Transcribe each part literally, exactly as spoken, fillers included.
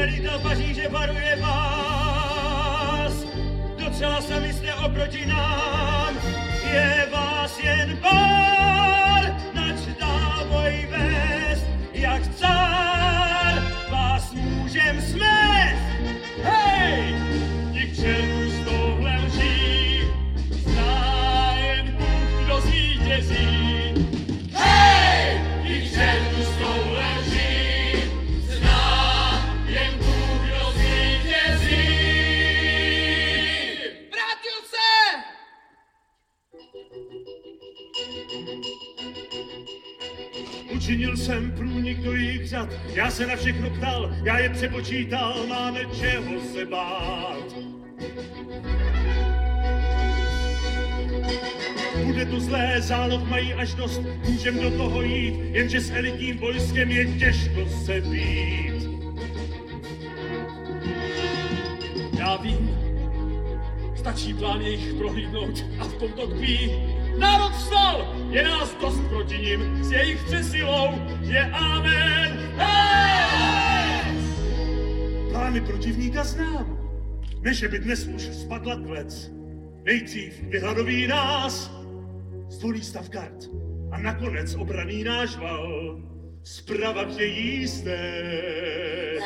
Elita Paříže varuje vás, docela sami jste oproti nám, je vás jen pár, nač dávoj vést, jak cár, vás můžem smést. Hej! Dík čemu z tohle lží, zná jen Bůh, kdo zvítězí. Hej! Dík čemu z tohle lží, zná jen Bůh, kdo zvítězí. Vrátil se! Učinil jsem průnik do jejich řad, já se na všechno ptal, já je přepočítal, máme čeho se bát. Bude to zlé, záloh mají až dost, můžem do toho jít, jenže s elitním vojskem je těžko se být. Já vím, stačí plán jejich prohlídnout a v tom to tkví. Národ vstal, je nás dost proti nim, s jejich přesilou je amen. Hey! Plány protivníka znám, než by dnes už spadla klec. Nejdřív vyhladoví nás, stolí stav kart a nakonec obraný náš val. Zprava chtějí stec.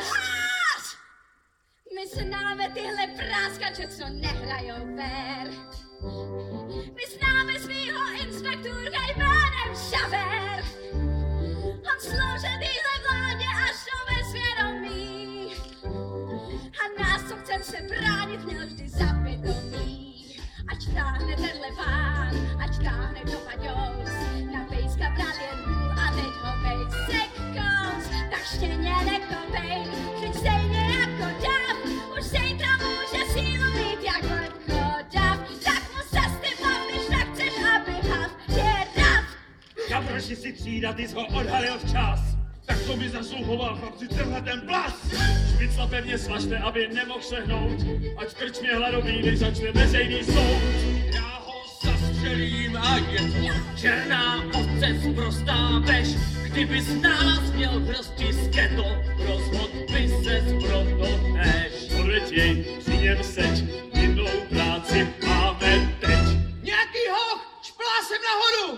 My známe tyhle práskače, co nehrajou fér. My známe svýho inspektura jménem Šaver. On sloužil týhle vládě až do bezvědomí. A nás, co chcem se bránit, měl vždy zapitomí. Ať táhne tenhle pán, ať táhne to paďous. Na pejska bral jen hůl a teď ho bej sekous. Tak štěně nekopej, vždyť stejně jako dav. Už zítra může sílu mít jako dav. Tak mu zastypal, když tak chceš, aby hav je dav. Kaproši si třída, ty jsi ho odhalil včas. Tak to by zasluhoval chlapci tenhle ten plas. Špicla pevně svažte, aby nemohl sehnout, ať krčmě hladový začne veřejný soud. Já ho zastřelím a je to černá ovce sprostá veš. Kdyby z nás měl hrsti sketo, rozhod by ses proto tež. Odveď jej, při něm seď, jinou práci máme teď. Nějaký hoch, šplá sem nahoru!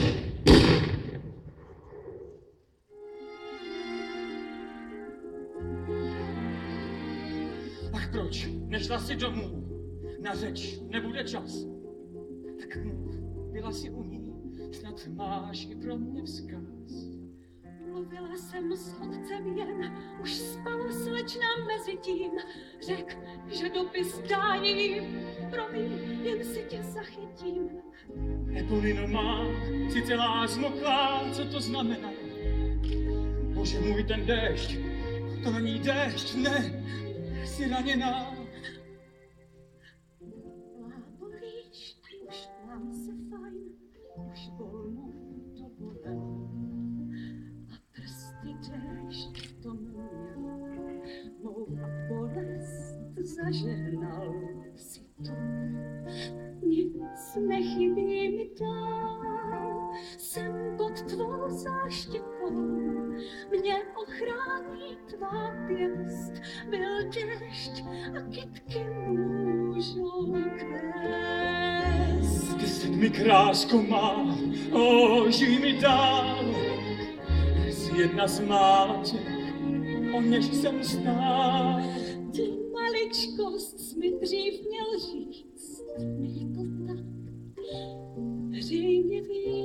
Ach proč, nešla si domů? Na řeč nebude čas. Tak mluv, byla si u ní, snad máš i pro mě vzkaz. Mluvila jsem s otcem jen, už spala slečna mezi tím. Řek, že dopis dají, promiň, jen si tě zachytím. Eponino má, si celá zmoklá, co to znamená? Bože můj, ten déšť, to není déšť, ne, jsi raněná. Lábolíš, už mám se fajn, už volnou to bolel. A prsty déšť v tom měl, mou bolest zažehnal si to. Nic nechybí mi dál, jsem pod tvou záštěkou, mě ochrání tvá pěst, byl déšť a kytky můžou kvést. Ty jsi mi krásko má, o, žij mi dál, jsi jedna z mála těch, o něž jsem stál. Ty maličkost jsi mi dřív měl říct, nech to tak, hřejně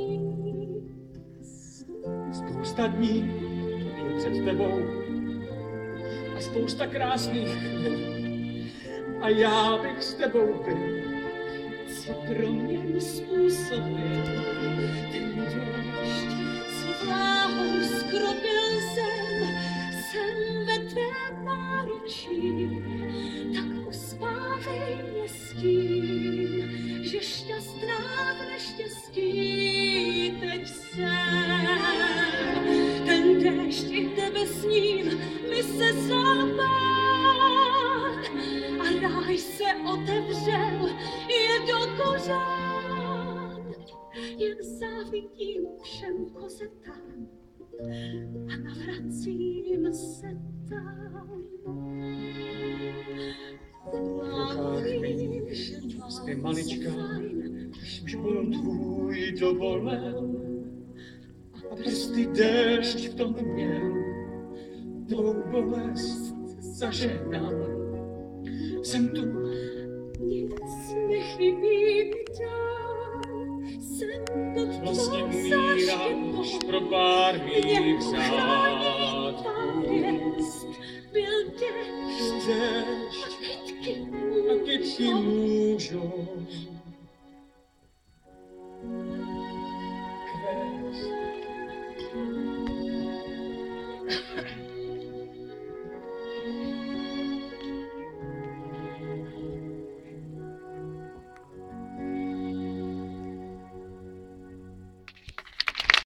víc. Spousta dní je před tebou a spousta krásných chvíl a já bych s tebou byl. Co pro mě způsobil ten déšť, s vláhou skropil zem, jsem ve tvém náručí, tak uspávej mě s tím, že šťastná v neštěstí teď jsem. Ten déšť i tebe s ním mi se západ a ráj se otevřel, je do kořán. Jen závidím všem kozetám a navracím se tam. je maličká, už byl tvůj dovolen a prsty déšť v tom měl, tvou bolest zažehnal. Jsem tu, Nic nechybí mi dál, jsem pod vlastně tvou umírám už záštitou. pro pár Mě mých ochrání tvá řádků. hvězd, byl déšť Déšť a kytky a kytky můžou můžou